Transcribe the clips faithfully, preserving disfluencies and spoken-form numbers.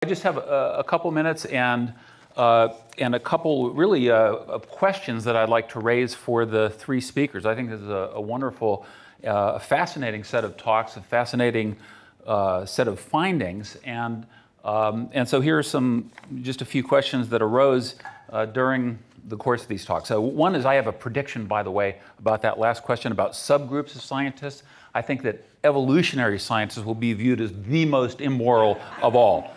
just have a, a couple minutes and, uh, and a couple really uh, of questions that I'd like to raise for the three speakers. I think this is a, a wonderful, uh, fascinating set of talks, a fascinating uh, set of findings. And, um, and so here are some, just a few questions that arose uh, during the course of these talks. So one is, I have a prediction, by the way, about that last question about subgroups of scientists. I think that evolutionary sciences will be viewed as the most immoral of all.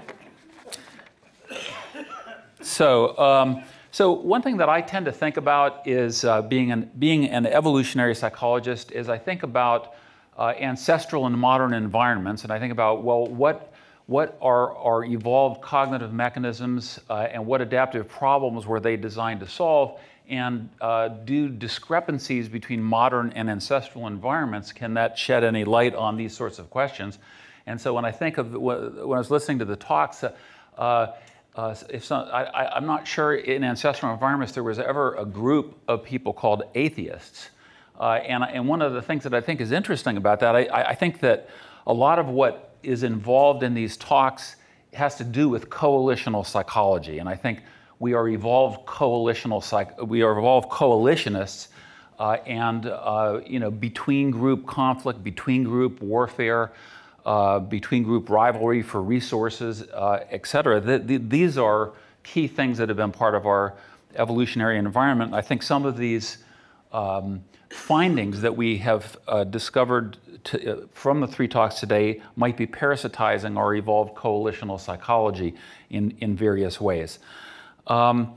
So, um, so one thing that I tend to think about is uh, being, an, being an evolutionary psychologist is I think about uh, ancestral and modern environments, and I think about, well, what, what are our evolved cognitive mechanisms uh, and what adaptive problems were they designed to solve? And uh, do discrepancies between modern and ancestral environments, can that shed any light on these sorts of questions? And so when I think of, when I was listening to the talks, uh, uh, if some, I, I'm not sure in ancestral environments there was ever a group of people called atheists. Uh, and, and one of the things that I think is interesting about that, I, I think that a lot of what is involved in these talks has to do with coalitional psychology. And I think we are evolved coalitional psych we are evolved coalitionists, uh, and uh, you know, between group conflict, between group warfare, uh, between group rivalry for resources, uh, et cetera. The, the, these are key things that have been part of our evolutionary environment. I think some of these um, findings that we have uh, discovered to, uh, from the three talks today might be parasitizing our evolved coalitional psychology in, in various ways. Um,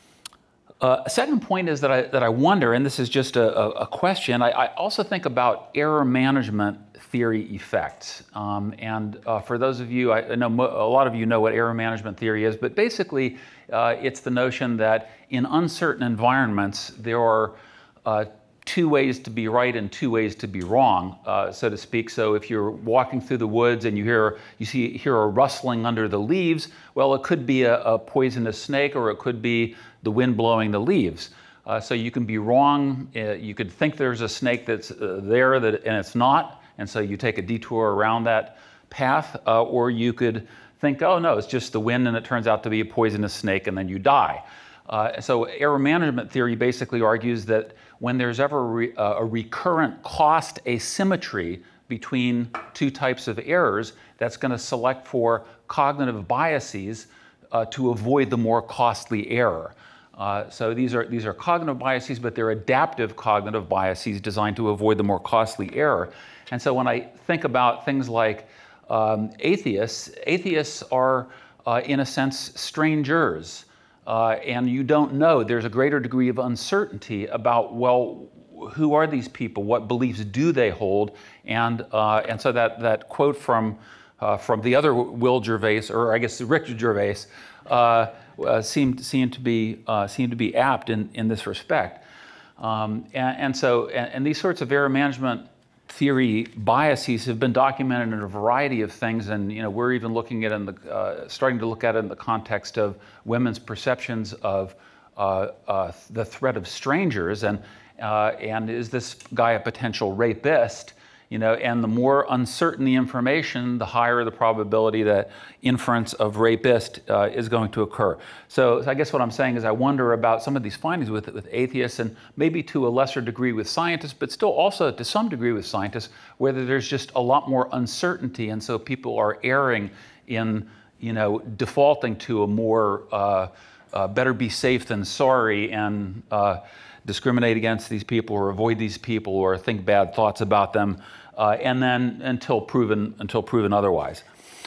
uh, a second point is that I, that I wonder, and this is just a, a, a question, I, I also think about error management theory effects. Um, and uh, for those of you, I know a lot of you know what error management theory is, but basically uh, it's the notion that in uncertain environments there are uh, two ways to be right and two ways to be wrong, uh, so to speak. So if you're walking through the woods and you hear, you see, hear a rustling under the leaves, well, it could be a, a poisonous snake, or it could be the wind blowing the leaves. Uh, so you can be wrong. Uh, you could think there's a snake that's uh, there that, and it's not, and so you take a detour around that path, uh, or you could think, oh no, it's just the wind and it turns out to be a poisonous snake, and then you die. Uh, so error management theory basically argues that when there's ever a, re, uh, a recurrent cost asymmetry between two types of errors, that's going to select for cognitive biases uh, to avoid the more costly error. Uh, so these are, these are cognitive biases, but they're adaptive cognitive biases designed to avoid the more costly error. And so when I think about things like um, atheists, atheists are, uh, in a sense, strangers. Uh, and you don't know, there's a greater degree of uncertainty about, well, who are these people? What beliefs do they hold? And, uh, and so that, that quote from, uh, from the other Will Gervais, or I guess Richard Gervais, uh, uh, seemed, seemed, to be, uh, seemed to be apt in, in this respect. Um, and, and so, and, and these sorts of error management theory biases have been documented in a variety of things, and you know, we're even looking at it in the uh, starting to look at it in the context of women's perceptions of uh, uh, the threat of strangers, and uh, and is this guy a potential rapist? You know, and the more uncertain the information, the higher the probability that inference of rapist uh, is going to occur. So, so I guess what I'm saying is I wonder about some of these findings with, with atheists, and maybe to a lesser degree with scientists, but still also to some degree with scientists, whether there's just a lot more uncertainty, and so people are erring in, you know, defaulting to a more uh, uh, better be safe than sorry, and uh, discriminate against these people or avoid these people or think bad thoughts about them. Uh, and then until proven until proven otherwise.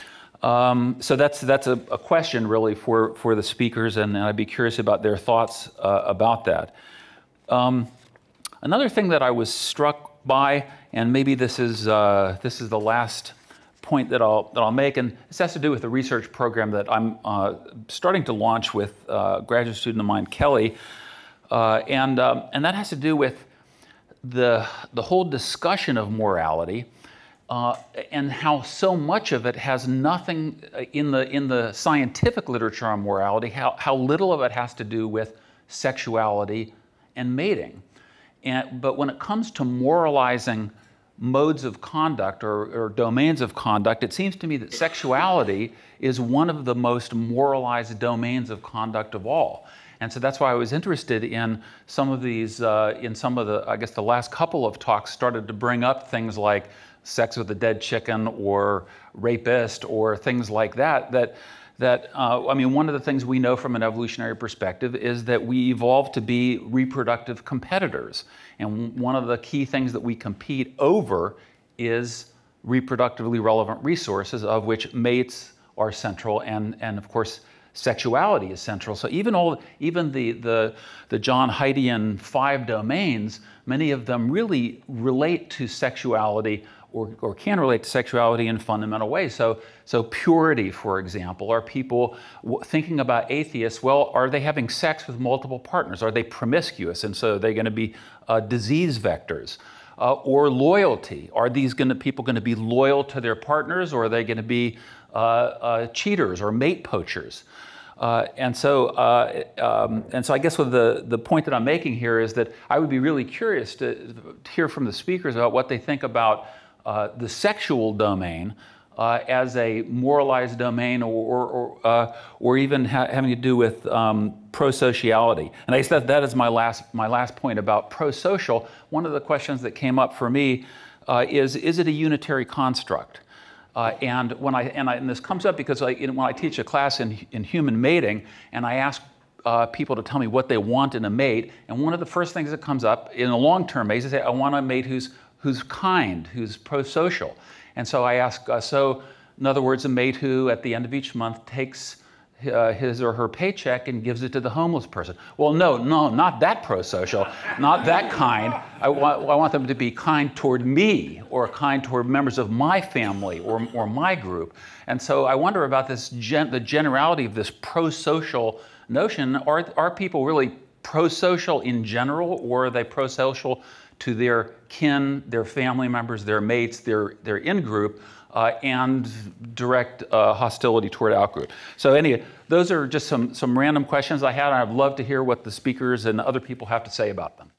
Um, so that's that's a, a question really for for the speakers, and, and I'd be curious about their thoughts uh, about that. Um, another thing that I was struck by, and maybe this is uh, this is the last point that I'll that I'll make, and this has to do with the research program that I'm uh, starting to launch with uh, a graduate student of mine, Kelly, uh, and um, and that has to do with the, the whole discussion of morality, uh, and how so much of it has nothing in the, in the scientific literature on morality, how, how little of it has to do with sexuality and mating. And, but when it comes to moralizing modes of conduct or, or domains of conduct, it seems to me that sexuality is one of the most moralized domains of conduct of all. And so that's why I was interested in some of these, uh, in some of the, I guess the last couple of talks started to bring up things like sex with a dead chicken or rapist or things like that, that, that uh, I mean, one of the things we know from an evolutionary perspective is that we evolved to be reproductive competitors. And one of the key things that we compete over is reproductively relevant resources, of which mates are central, and, and of course, sexuality is central. So even all, even the, the, the John Haidtian five domains, many of them really relate to sexuality or, or can relate to sexuality in fundamental ways. So, so purity, for example, are people thinking about atheists, well, are they having sex with multiple partners? Are they promiscuous? And so they're going to be uh, disease vectors. Uh, or loyalty, are these gonna, people going to be loyal to their partners, or are they going to be uh, uh, cheaters or mate poachers? Uh, and so, uh, um, and so, I guess what the the point that I'm making here is that I would be really curious to, to hear from the speakers about what they think about uh, the sexual domain uh, as a moralized domain, or or or, uh, or even ha having to do with um, pro-sociality. And I guess that that is my last my last point about pro-social. One of the questions that came up for me uh, is: is it a unitary construct? Uh, and when I and, I and this comes up because I, you know, when I teach a class in in human mating, and I ask uh, people to tell me what they want in a mate, and one of the first things that comes up in a long-term mate is they say, I want a mate who's who's kind, who's pro-social. And so I ask, uh, so in other words, a mate who at the end of each month takes uh, his or her paycheck and gives it to the homeless person. Well, no, no, not that pro-social, not that kind. I want, I want them to be kind toward me, or kind toward members of my family or, or my group. And so I wonder about this, gen the generality of this pro-social notion. Are, are people really pro-social in general, or are they pro-social to their kin, their family members, their mates, their, their in-group, uh, and direct uh, hostility toward out-group? So anyway, those are just some, some random questions I had, and I'd love to hear what the speakers and other people have to say about them.